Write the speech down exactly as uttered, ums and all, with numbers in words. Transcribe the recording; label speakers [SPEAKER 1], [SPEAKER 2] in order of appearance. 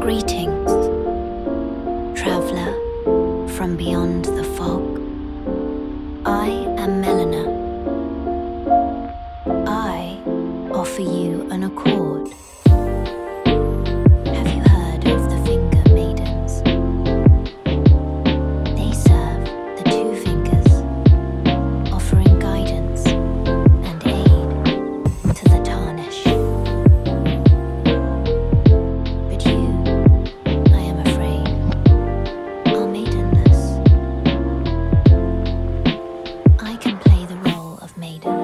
[SPEAKER 1] Greetings, traveller from beyond the fog. I am Melina. I offer you an accord. Have you heard of the Finger Maidens? They serve the two fingers, offering guidance and aid to the tarnish. But you, I am afraid, are maidenless. I can play the role of maiden.